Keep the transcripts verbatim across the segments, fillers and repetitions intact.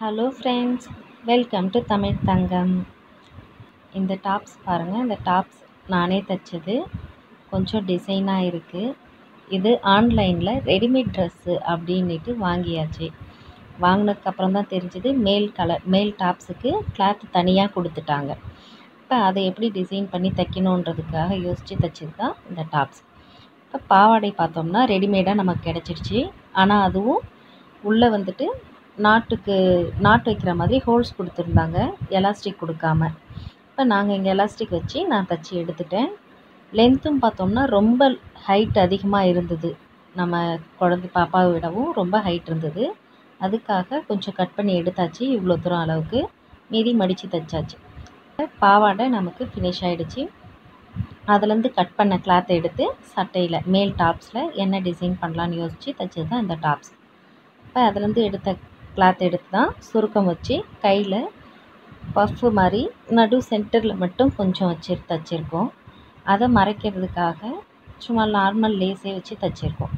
Hello friends, welcome to Tamil Thangam. இந்த tops பாருங்கள். இந்த டாப்ஸ் நானே தைச்சது. கொஞ்சம் டிசைனாக இருக்குது. இது ஆன்லைனில் ரெடிமேட் ட்ரெஸ்ஸு அப்படின்ட்டு வாங்கியாச்சு. வாங்கினதுக்கப்புறம் தான் தெரிஞ்சுது மேல் கலர் மேல் டாப்ஸுக்கு கிளாத் தனியாக கொடுத்துட்டாங்க. இப்போ அதை எப்படி டிசைன் பண்ணி தைக்கணுன்றதுக்காக யோசித்து தைச்சது தான் இந்த டாப்ஸ். இப்போ பாவாடை பார்த்தோம்னா ரெடிமேடாக நமக்கு கிடச்சிடுச்சு. ஆனால் அதுவும் உள்ளே வந்துட்டு நாட்டுக்கு நாட்டு வைக்கிற மாதிரி ஹோல்ஸ் கொடுத்துருந்தாங்க, எலாஸ்டிக் கொடுக்காம. இப்போ நாங்கள் இங்கே எலாஸ்டிக் வச்சு நான் தைச்சி எடுத்துட்டேன். லென்த்தும் பார்த்தோம்னா ரொம்ப ஹைட் அதிகமாக இருந்தது. நம்ம குழந்தை பாப்பாவை விடவும் ரொம்ப ஹைட் இருந்தது. அதுக்காக கொஞ்சம் கட் பண்ணி எடுத்தாச்சு. இவ்வளோ தூரம் அளவுக்கு மீதி மடித்து தைச்சாச்சு. பாவாடை நமக்கு ஃபினிஷ் ஆகிடுச்சு. அதுலேருந்து கட் பண்ண கிளாத்தை எடுத்து சட்டையில் மேல் டாப்ஸில் என்ன டிசைன் பண்ணலான்னு யோசித்து தைச்சது தான் இந்த டாப்ஸ். இப்போ அதுலேருந்து எடுத்த கிளாத் எடுத்து தான் சுருக்கம் வச்சு கையில் பஃப்பு மாதிரி நடு சென்டரில் மட்டும் கொஞ்சம் வச்சு தைச்சிருக்கோம். அதை மறைக்கிறதுக்காக சும்மா நார்மல் லேஸே வச்சு தைச்சிருக்கோம்.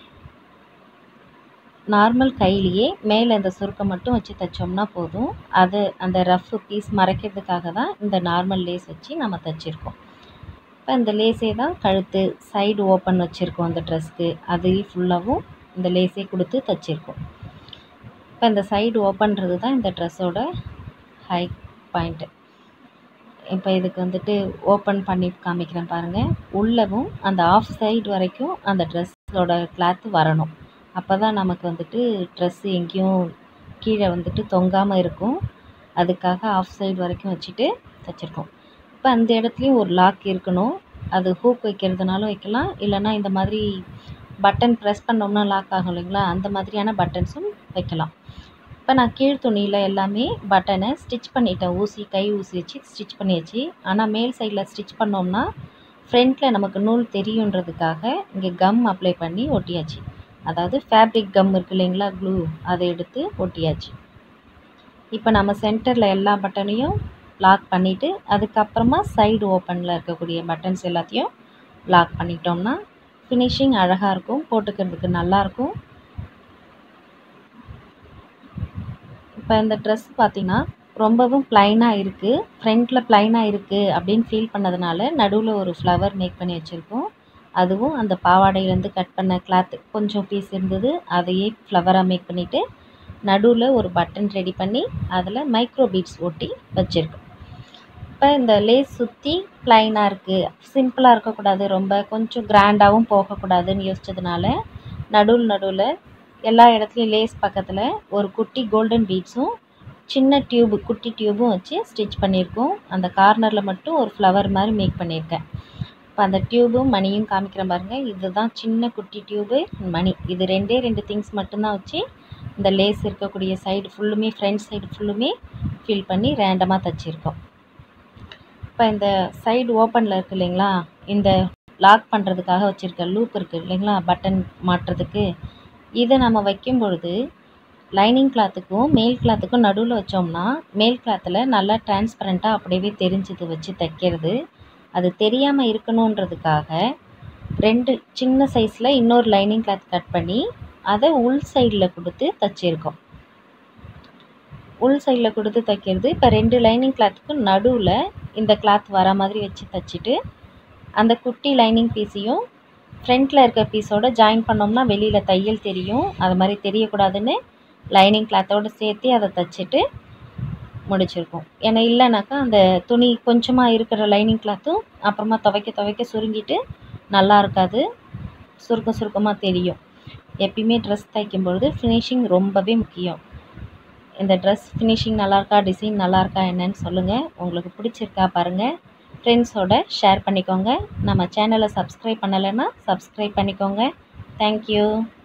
நார்மல் கையிலேயே மேலே இந்த சுருக்கம் மட்டும் வச்சு தைச்சோம்னா போதும். அது அந்த ரஃப் பீஸ் மறைக்கிறதுக்காக தான் இந்த நார்மல் லேஸ் வச்சு நம்ம தைச்சிருக்கோம். இப்போ இந்த லேஸே தான் கழுத்து சைடு ஓப்பன் வச்சுருக்கோம். அந்த ட்ரெஸ்க்கு அது ஃபுல்லாகவும் இந்த லேஸே கொடுத்து தைச்சிருக்கோம். இப்போ இந்த சைடு ஓப்பன்றது தான் இந்த ட்ரெஸ்ஸோட ஹை பாயிண்ட்டு. இப்போ இதுக்கு வந்துட்டு ஓப்பன் பண்ணி காமிக்கிறேன் பாருங்கள். உள்ளவும் அந்த ஆஃப் சைடு வரைக்கும் அந்த ட்ரெஸ்ஸோட கிளாத்து வரணும். அப்போ தான் நமக்கு வந்துட்டு ட்ரெஸ்ஸு எங்கேயும் கீழே வந்துட்டு தொங்காமல் இருக்கும். அதுக்காக ஆஃப் சைடு வரைக்கும் வச்சுட்டு தைச்சிருக்கோம். இப்போ அந்த இடத்துலையும் ஒரு லாக் இருக்கணும். அது ஹூக் வைக்கிறதுனாலும் வைக்கலாம், இல்லைனா இந்த மாதிரி பட்டன் ப்ரெஸ் பண்ணோம்னா லாக் ஆகும் இல்லைங்களா, அந்த மாதிரியான பட்டன்ஸும் வைக்கலாம். இப்போ நான் கீழ் துணியில் எல்லாமே பட்டனை ஸ்டிச் பண்ணிட்டேன். ஊசி கை ஊசி வச்சு ஸ்டிச் பண்ணியாச்சு. ஆனால் மேல் சைடில் ஸ்டிச் பண்ணோம்னா ஃப்ரண்ட்டில் நமக்கு நூல் தெரியுன்றதுக்காக இங்கே கம் அப்ளை பண்ணி ஒட்டியாச்சு. அதாவது ஃபேப்ரிக் கம் இருக்குது இல்லைங்களா, க்ளூ, அதை எடுத்து ஒட்டியாச்சு. இப்போ நம்ம சென்டரில் எல்லா பட்டனையும் லாக் பண்ணிவிட்டு அதுக்கப்புறமா சைடு ஓப்பனில் இருக்கக்கூடிய பட்டன்ஸ் எல்லாத்தையும் லாக் பண்ணிட்டோம்னா ஃபினிஷிங் அழகாக இருக்கும், போட்டுக்கிறதுக்கு நல்லாயிருக்கும். இப்போ இந்த ட்ரெஸ் பார்த்திங்கன்னா ரொம்பவும் ப்ளைனாக இருக்குது. ஃப்ரண்ட்டில் ப்ளைனாக இருக்குது அப்படின்னு ஃபீல் பண்ணதுனால நடுவில் ஒரு ஃப்ளவர் மேக் பண்ணி வச்சுருக்கோம். அதுவும் அந்த பாவாடையிலேருந்து கட் பண்ண கிளாத்து கொஞ்சம் பீஸ் இருந்தது, அதையே ஃப்ளவராக மேக் பண்ணிவிட்டு நடுவில் ஒரு பட்டன் ரெடி பண்ணி அதில் மைக்ரோ பீட்ஸ் ஒட்டி வச்சுருக்கோம். இப்போ இந்த லேஸ் சுற்றி ப்ளைனாக இருக்குது, சிம்பிளாக இருக்கக்கூடாது, ரொம்ப கொஞ்சம் கிராண்டாகவும் போகக்கூடாதுன்னு யோசித்ததுனால நடுவில் நடுவில் எல்லா இடத்துலையும் லேஸ் பக்கத்தில் ஒரு குட்டி கோல்டன் பீட்ஸும் சின்ன டியூபு குட்டி டியூபும் வச்சு ஸ்டிச் பண்ணியிருக்கோம். அந்த கார்னரில் மட்டும் ஒரு ஃப்ளவர் மாதிரி மேக் பண்ணியிருக்கேன். இப்போ அந்த டியூபும் மணியும் காமிக்கிறேன் பாருங்கள். இதுதான் சின்ன குட்டி டியூபு, மணி. இது ரெண்டே ரெண்டு திங்ஸ் மட்டும்தான் வச்சு இந்த லேஸ் இருக்கக்கூடிய சைடு ஃபுல்லுமே ஃப்ரண்ட் சைடு ஃபுல்லுமே ஃபில் பண்ணி ரேண்டமாக தைச்சிருக்கோம். இப்போ இந்த சைடு ஓப்பனில் இருக்குது இல்லைங்களா, இந்த லாக் பண்ணுறதுக்காக வச்சுருக்க லூப் இருக்குது இல்லைங்களா, பட்டன் மாட்டுறதுக்கு, இதை நம்ம வைக்கும் பொழுது லைனிங் கிளாத்துக்கும் மேல் கிளாத்துக்கும் நடுவில் வச்சோம்னா மேல் கிளாத்தில் நல்லா டிரான்ஸ்பரண்ட்டாக அப்படியே தெரிஞ்சுது வச்சு தைக்கிறது. அது தெரியாமல் இருக்கணுன்றதுக்காக ரெண்டு சின்ன சைஸில் இன்னொரு லைனிங் கிளாத் கட் பண்ணி அதை உள் சைடில் கொடுத்து தைச்சிருக்கோம். உள் சைடில் கொடுத்து தைக்கிறது. இப்போ ரெண்டு லைனிங் கிளாத்துக்கும் நடுவில் இந்த கிளாத் வர மாதிரி வச்சு தைச்சிட்டு அந்த குட்டி லைனிங் பீஸையும் ஃப்ரண்ட்டில் இருக்க பீஸோடு ஜாயின் பண்ணோம்னா வெளியில் தையல் தெரியும். அது மாதிரி தெரியக்கூடாதுன்னு லைனிங் கிளாத்தோடு சேர்த்து அதை தைச்சிட்டு முடிச்சிருக்கோம். ஏன்னா இல்லைனாக்கா அந்த துணி கொஞ்சமாக இருக்கிற லைனிங் கிளாத்தும் அப்புறமா துவைக்க துவைக்க சுருங்கிட்டு நல்லா இருக்காது, சுருக்கம் சுருக்கமாக தெரியும். எப்பயுமே ட்ரெஸ் தைக்கும் பொழுது ஃபினிஷிங் ரொம்பவே முக்கியம். இந்த ட்ரெஸ் ஃபினிஷிங் நல்லாயிருக்கா, டிசைன் நல்லாயிருக்கா என்னன்னு சொல்லுங்கள். உங்களுக்கு பிடிச்சிருக்கா பாருங்கள், ஃப்ரெண்ட்ஸோட ஷேர் பண்ணிக்கோங்க. நம்ம சேனலை சப்ஸ்கிரைப் பண்ணலைன்னா சப்ஸ்கிரைப் பண்ணிக்கோங்க. தேங்க்யூ.